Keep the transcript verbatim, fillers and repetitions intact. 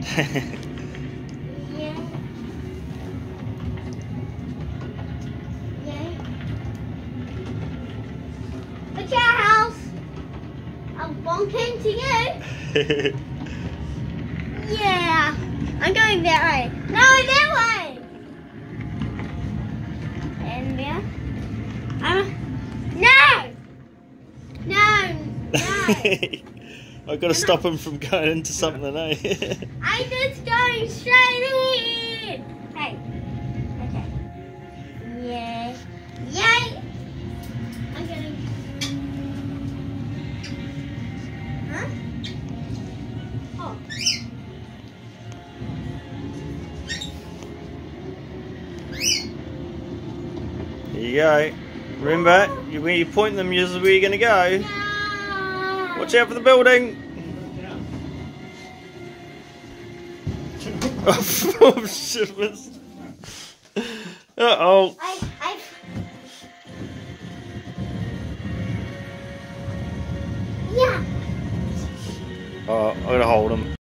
Yeah. Yeah. Look at our house. I'm bonking to you. Yeah. I'm going that way. No, that way. And there. Um, no. No. No. I've got to stop him from going into something, eh? I'm just going straight in. Hey. Okay. Yay. Yay. I'm going. Huh? Oh. Here you go. Remember, you- when you point them, this is where you're going to go. No. Watch out for the building. Oh, shit. Uh-oh. I, I... Yeah. Oh, I'm going to hold him.